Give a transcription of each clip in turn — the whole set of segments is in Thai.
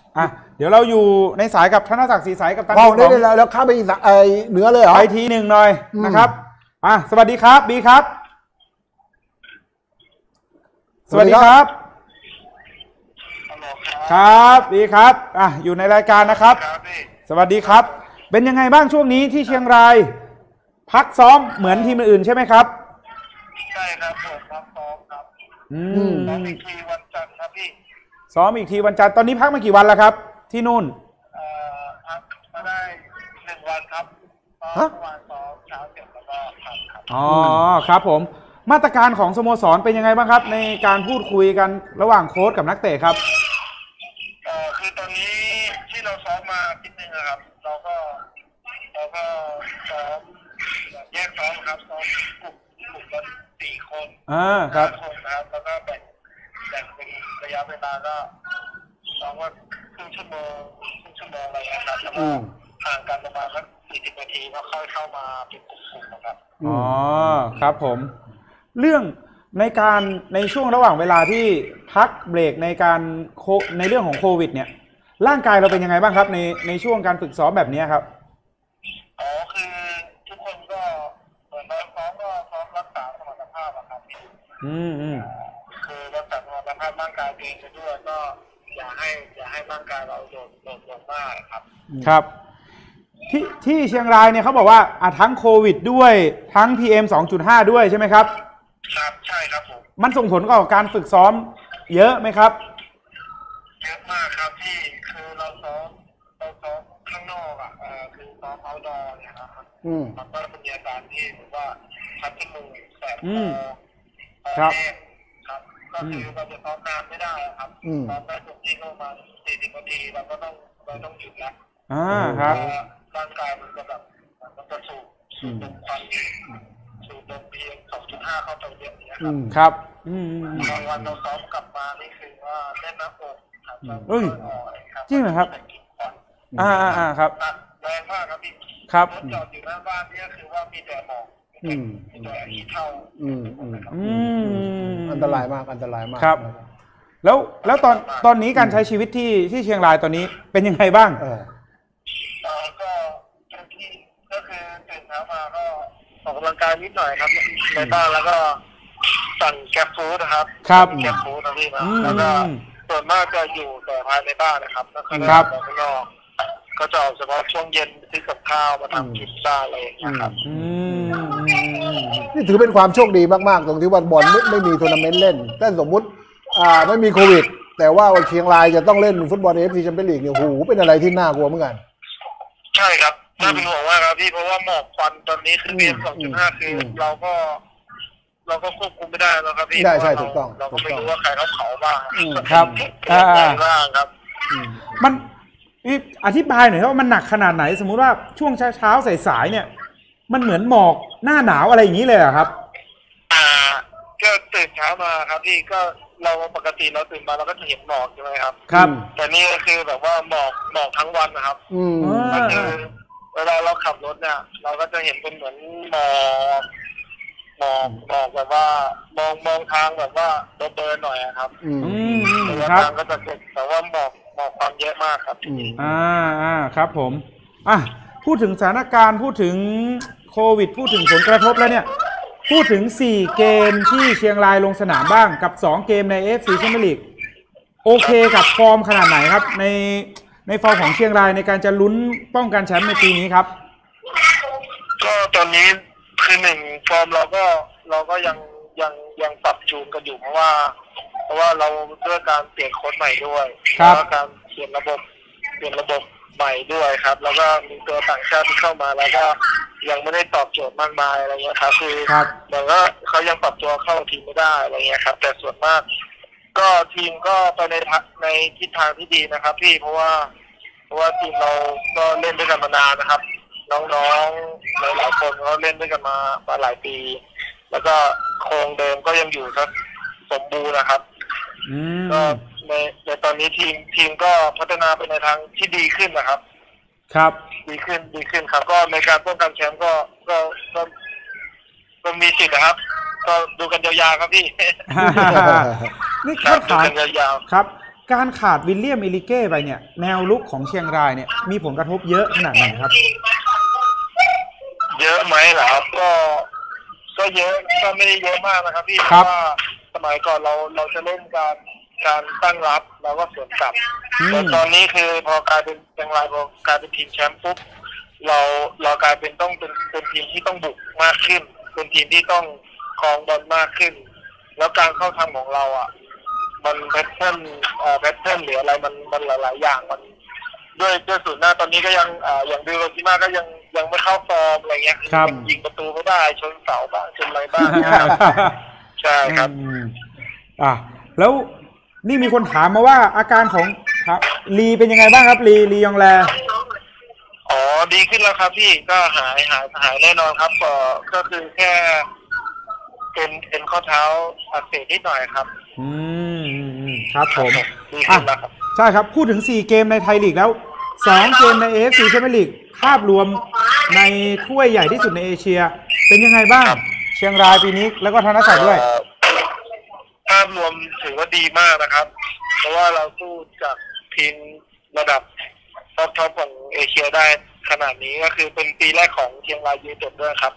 เดี๋ยวเราอยู่ในสายกับธนศักดิ์ศรีใสกับตันได้แล้วข้ามไปอีสานเหนือเลยเหรอไปทีหนึ่งหน่อยนะครับสวัสดีครับบีครับสวัสดีครับครับบีครับอยู่ในรายการนะครับสวัสดีครับเป็นยังไงบ้างช่วงนี้ที่เชียงรายพักซ้อมเหมือนทีมอื่นใช่ไหมครับใช่ครับผมพักซ้อมครับซ้อมอีกทีวันจันทร์ครับพี่ซ้อมอีกทีวันจันทร์ตอนนี้พักมากี่วันแล้วครับที่นู่นพักมาได้1 วันครับเมื่อวานซ้อมเช้าเสร็จแล้วก็พักครับครับผมมาตรการของสโมสรเป็นยังไงบ้างครับในการพูดคุยกันระหว่างโค้ชกับนักเตะครับคือตอนนี้ที่เราซ้อมมานิดนึงนะครับเราก็ซ้อมแยกซ้อมครับซ้อมกลุ่มละ4 คนครับคนนะครับแล้วก็แบ่งเป็นระยะเวลาก็ซ้อมว่าครึ่งชั่วโมงอะไรนะครับแล้วก็ห่างกันประมาณสัก40 นาทีก็ค่อยเข้ามาเป็นกลุ่มนะครับครับผมเรื่องในช่วงระหว่างเวลาที่พักเบรกในเรื่องของโควิดเนี่ยร่างกายเราเป็นยังไงบ้างครับในช่วงการฝึกซ้อมแบบนี้ครับคือทุกคนก็เหมือนเราซ้อมรักษาสมรรถภาพอะครับคือรักษาสมรรถภาพร่างกายเองด้วยก็อย่าให้ร่างกายเราโดนมากครับที่เชียงรายเนี่ยเขาบอกว่าทั้งโควิดด้วยทั้ง PM 2.5 ด้วยใช่ไหมครับครับใช่ครับผมมันส่งผลกับการฝึกซ้อมเยอะไหมครับเยอะมากครับที่คือเราซ้อมข้างนอกคือซ้อมเอาท์ดอร์เนี่ยนะครับมันก็เป็นอาการที่ผมว่าคัดจมูกแสบคอแห้งครับก็คือเราจะซ้อมนานไม่ได้ครับซ้อมได้จบที่ประมาณ40 นาทีเราต้องหยุดแล้วครับร่างกายมันจะแบบมันจะสูบลมควันสูบลมPM 2.5 เข้าไปเยอะเนี่ยครับบางวันเราซ้อมกลับมานี่คือว่าเล่นน้ำอกครับจริงเหรอครับครับแรงมากครับพี่ครับรถจอดอยู่หน้าบ้านนี่ก็คือว่ามีแต่หมอกมีแต่ขี้เถ้าอันตรายมากครับแล้วตอนนี้การใช้ชีวิตที่เชียงรายตอนนี้เป็นยังไงบ้างก็ที่ก็คือตื่นเช้ามาก็ออกกำลังกายนิดหน่อยครับในบ้านแล้วก็สั่งแกร็บฟู้ดนะครับแกร็บฟู้ดนะพี่นะแล้วก็ส่วนมากจะอยู่แต่ภายในบ้านนะครับแล้วก็ข้างนอกก็จะออกเฉพาะช่วงเย็นซื้อกับข้าวมาทำกินได้อะไรอย่างเงี้ยครับนี่ถือเป็นความโชคดีมากๆตรงที่ว่าบอลไม่มีทัวร์นาเมนต์เล่นถ้าสมมุติไม่มีโควิดแต่ว่าเชียงรายจะต้องเล่นฟุตบอลAFCแชมเปี้ยนลีกเนี่ยโอ้โหเป็นอะไรที่น่ากลัวเหมือนกันใช่ครับน่าเป็นห่วงมากครับพี่เพราะว่าหมอกควันตอนนี้คือ PM 2.5 คือเราก็ควบคุมไม่ได้แล้วครับพี่ใช่ถูกต้องเราก็ไม่รู้ว่าใครเขาเผาบ้างครับบ้างครับมันอธิบายหน่อยว่ามันหนักขนาดไหนสมมุติว่าช่วงเช้าสายเนี่ยมันเหมือนหมอกหน้าหนาวอะไรอย่างนี้เลยครับก็ตื่นเช้ามาครับพี่ก็เราปกติเราตื่นมาเราก็จะเห็นหมอกใช่ไหมครับครับแต่นี่ก็คือแบบว่าหมอกทั้งวันนะครับก็คือเวลาเราขับรถเนี่ยเราก็จะเห็นเป็นเหมือนหมอกแบบว่ามองทางแบบว่าเบอร์หน่อยครับทางก็จะเกิดแต่ว่าหมอกความเยอะมากครับครับผมพูดถึงสถานการณ์พูดถึงโควิดพูดถึงผลกระทบแล้วเนี่ยพูดถึง4เกมที่เชียงรายลงสนามบ้างกับ2เกมใน AFC แชมเปี้ยนลีกโอเคกับฟอร์มขนาดไหนครับในฟอร์มของเชียงรายในการจะลุ้นป้องกันแชมป์ในปีนี้ครับก็ตอนนี้คือ1ฟอร์มเราก็ยังปรับจูนกันอยู่เพราะว่าเราด้วยการเปลี่ยนโค้ชใหม่ด้วยแล้วก็การเปลี่ยนระบบใหม่ด้วยครับแล้วก็มีตัวต่างชาติที่เข้ามาแล้วก็ยังไม่ได้ตอบโจทย์มากมายอะไรเงี้ยครับคือเหมือนว่าเขายังปรับตัวเข้าทีมไม่ได้อะไรเงี้ยครับแต่ส่วนมากก็ทีมก็ไปในทิศทางที่ดีนะครับพี่เพราะว่าทีมเราก็เล่นด้วยกันมานานนะครับน้องๆหลายคนเขาเล่นด้วยกันมาหลายปีแล้วก็โครงเดิมก็ยังอยู่ครับสมบูรณ์นะครับก็ในตอนนี้ทีมก็พัฒนาไปในทางที่ดีขึ้นนะครับครับดีขึ้นครับก็ในการป้องกันแชมป์ก็มีสิทธิ์นะครับก็ดูกันยาวๆครับพี่นี่คำถามยาวๆครับการขาดวิลเลียมอิลิเก้ไปเนี่ยแนวลุกของเชียงรายเนี่ยมีผลกระทบเยอะขนาดไหนครับเยอะไหมเหรอครับก็เยอะก็ไม่ได้เยอะมากนะครับพี่เพราะว่าสมัยก่อนเราจะเล่นการตั้งรับแล้วก็สวนกลับแต่ตอนนี้คือพอกลายเป็นเชียงรายพอกลายเป็นทีมแชมป์ปุ๊บเรากลายเป็นต้องเป็นทีมที่ต้องบุกมากขึ้นเป็นทีมที่ต้องครองบอลมากขึ้นแล้วการเข้าทำของเราอ่ะมันแพทเทิร์นหรืออะไรมันหลายๆอย่างมันด้วยสูตรหน้าตอนนี้ก็ยังอย่างดิโรซิมาก็ยังไม่เข้าฟอร์มอะไรเงี้ยยิงประตูไม่ได้ชนเสาบ้างชนอะไรบ้างใช่ครับแล้วนี่มีคนถามมาว่าอาการของครับลีเป็นยังไงบ้างครับลียองแลอ๋อดีขึ้นแล้วครับพี่ก็หายแน่นอนครับก็คือแค่เป็นข้อเท้าอักเสบนิดหน่อยครับครับผมดีขึ้นแล้วครับใช่ครับพูดถึง4เกมในไทยลีกแล้ว2เกมใน AFC แชมเปี้ยนลีกภาพรวมในถ้วยใหญ่ที่สุดในเอเชียเป็นยังไงบ้างเชียงรายปีนี้แล้วก็ธนศักดิ์ด้วยภาพรวมถือว่าดีมากนะครับเพราะว่าเราสู้จากทีมระดับท็อปของเอเชียได้ขนาดนี้ก็คือเป็นปีแรกของเชียงรายยูไนเต็ดด้วยครับ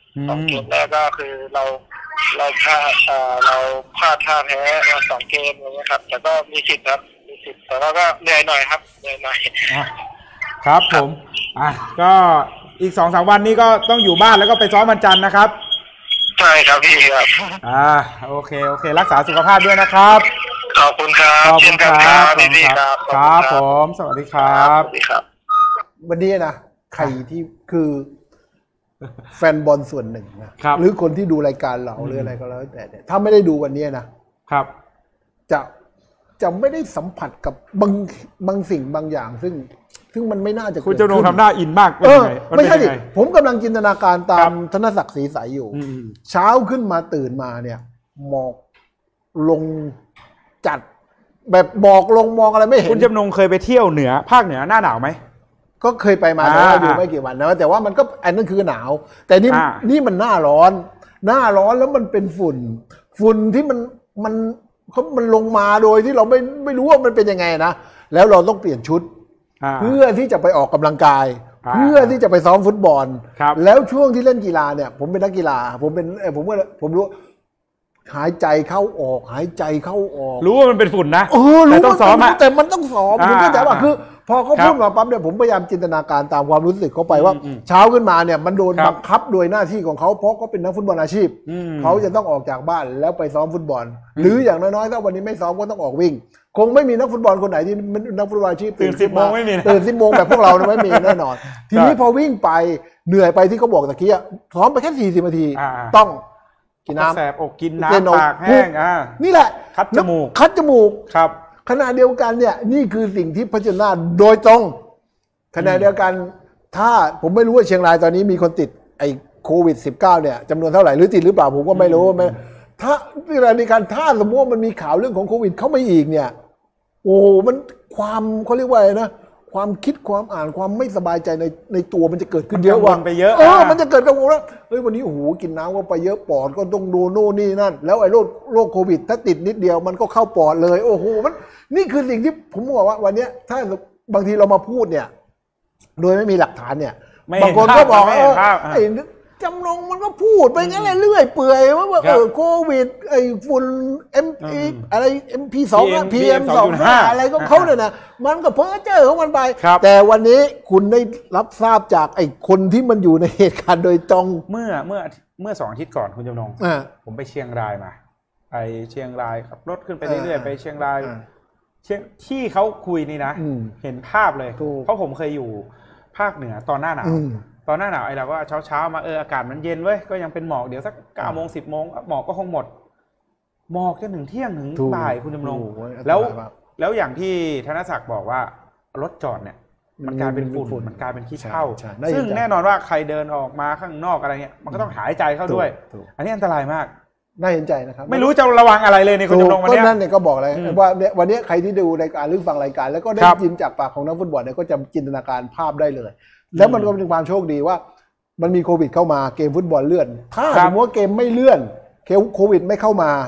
2 เกมแรกก็คือเราพลาดท่าแพ้มา2 เกมอะไรเงี้ยครับแต่ก็มีสิทธิ์ครับมีสิทธิ์แต่ว่าก็เหนื่อยหน่อยครับเหนื่อยหน่อยครับผมก็อีก 2-3 วันนี้ก็ต้องอยู่บ้านแล้วก็ไปซ้อมวันจันทร์นะครับใช่ครับพี่ครับโอเครักษาสุขภาพด้วยนะครับขอบคุณครับเช่นกันครับพี่ครับครับผมสวัสดีครับสวัสดีครับวันนี้นะใครที่คือแฟนบอลส่วนหนึ่งนะหรือคนที่ดูรายการเราหรืออะไรก็แล้วแต่เนี่ยถ้าไม่ได้ดูวันนี้นะครับจะไม่ได้สัมผัสกับบางสิ่งบางอย่างซึ่งมันไม่น่าจะคุณเจ้าโนทำหน้าอินมากไม่ใช่ดิผมกำลังจินตนาการตามธนศักดิ์ศรีใสอยู่เช้าขึ้นมาตื่นมาเนี่ยหมอกลงจัดแบบหมอกลงมองอะไรไม่เห็นคุณจำนงเคยไปเที่ยวเหนือภาคเหนือหน้าหนาวไหมก็เคยไปมาแต่ว่าอยู่ไม่กี่วันนะแต่ว่ามันก็อันนั้นคือหนาวแต่นี่มันหน้าร้อนแล้วมันเป็นฝุ่นที่มันลงมาโดยที่เราไม่รู้ว่ามันเป็นยังไงนะแล้วเราต้องเปลี่ยนชุดเพื่อที่จะไปออกกำลังกายเพื่อที่จะไปซ้อมฟุตบอลแล้วช่วงที่เล่นกีฬาเนี่ยผมเป็นนักกีฬาผมรู้หายใจเข้าออกรู้ว่ามันเป็นฝุ่นนะรู้ต้องซ้อมแต่มันต้องซ้อมผมเข้าใจว่าคือพอเขาพูดมาปั๊บเนี่ยผมพยายามจินตนาการตามความรู้สึกเขาไปว่าเช้าขึ้นมาเนี่ยมันโดนบังคับโดยหน้าที่ของเขาเพราะเขาเป็นนักฟุตบอลอาชีพเขาจะต้องออกจากบ้านแล้วไปซ้อมฟุตบอลหรืออย่างน้อยๆถ้าวันนี้ไม่ซ้อมก็ต้องออกวิ่งคงไม่มีนักฟุตบอลคนไหนที่นักฟุตบอลอาชีพตื่น 10 โมงไม่มีตื่น 10 โมงแบบพวกเราไม่มีแน่นอนทีนี้พอวิ่งไปเหนื่อยไปที่เขาบอกตะกี้ซ้อมไปแค่40 นาทีต้องกินน้ำแสบอกกินน้ำปากแห้งนี่แหละคัดจมูกครับขณะเดียวกันเนี่ยนี่คือสิ่งที่เผชิญหน้าโดยตรงขณะเดียวกันถ้าผมไม่รู้ว่าเชียงรายตอนนี้มีคนติดไอ้โควิด -19 เนี่ยจำนวนเท่าไหร่หรือติดหรือเปล่าผมก็ไม่รู้ถ้าในรายการถ้าสมมติว่ามันมีข่าวเรื่องของโควิดเข้ามาอีกเนี่ยโอ้มันความเขาเรียกว่าอะไรนะความคิดความอ่านความไม่สบายใจในตัวมันจะเกิดขึ้นเยอะว่าไปเยอะมันจะเกิดกังวลว่าเฮ้ยวันนี้โอ้โหกินน้ำก็ไปเยอะปอดก็ต้องดูโน่นนี่นั่นแล้วไอ้โรคโควิดถ้าติดนิดเดียวมันก็เข้าปอดเลยโอ้โหมันนี่คือสิ่งที่ผมบอกว่าวันนี้ถ้าบางทีเรามาพูดเนี่ยโดยไม่มีหลักฐานเนี่ยบางคนก็บอกไอ้จำนงมันก็พูดไปงั้นเรื่อยเปื่อยว่าโควิดไอ้ฝุ่นอะไร MP2 PM2.5 อะไรก็เขาเนี่ยนะมันก็เพ้อเจ้อของมันไปแต่วันนี้คุณได้รับทราบจากไอ้คนที่มันอยู่ในเหตุการณ์โดยตรงเมื่อ2 อาทิตย์ก่อนคุณจำนงผมไปเชียงรายมาไปเชียงรายขับรถขึ้นไปเรื่อยๆไปเชียงรายที่เขาคุยนี่นะเห็นภาพเลยเพราะผมเคยอยู่ภาคเหนือตอนหน้าหนาวไอ้เราก็เช้ามาอากาศมันเย็นเว้ยก็ยังเป็นหมอกเดี๋ยวสัก9 โมง 10 โมงหมอกก็คงหมดหมอกจนถึงเที่ยงถึงบ่ายคุณจำลองแล้วอย่างที่ธนศักดิ์บอกว่ารถจอดเนี่ยมันกลายเป็นฝุ่นมันกลายเป็นขี้เถ้าซึ่งแน่นอนว่าใครเดินออกมาข้างนอกอะไรเงี้ยมันก็ต้องหายใจเข้าด้วยอันนี้อันตรายมากน่าเห็นใจนะครับไม่รู้จะระวังอะไรเลยในคุณจำลองวันนี้นั่นเนี่ยก็บอกเลยว่าวันนี้ใครที่ดูรายการหรือฟังรายการแล้วก็ได้ยินจากปากของนักฟุตบอลเนี่ยก็จะจินตนาการภาพได้เลยแล้วมันก็เป็นความโชคดีว่ามันมีโควิดเข้ามาเกมฟุตบอลเลื่อนถ้าสมมติว่าเกมไม่เลื่อนโควิดไม่เข้ามา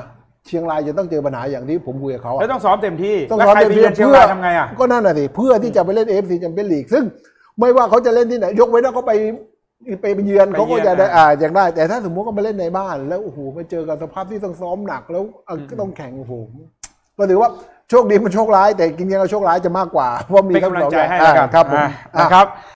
เชียงรายจะต้องเจอปัญหาอย่างที่ผมคุยกับเขาอะแล้วต้องซ้อมเต็มที่ต้องแล้วซ้อมใครเต็มไปที่เยือนเชียงรายทำไงอ่ะก็นั่นน่ะสิเพื่อที่จะไปเล่น AFC แชมเปี้ยนลีกซึ่งไม่ว่าเขาจะเล่นที่ไหนยกเว้นว่าเขาไปเยือนเขาก็จะได้อย่างได้แต่ถ้าสมมติเขามาเล่นในบ้านแล้วโอ้โหไปเจอกับสภาพที่ต้องซ้อมหนักแล้วก็ต้องแข่งโอ้โหก็ถือว่าโชคดีมันโชคร้ายแต่จริงๆเราโชคร้ายจะมากกว่าเพราะมีเป็นทั้งกำลัสงองใจอย่างให้แล้วกันครับผมนะครับ